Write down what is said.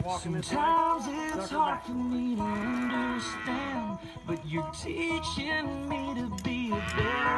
walking this way. Sometimes it's hard for me to understand, but you're teaching me to be a better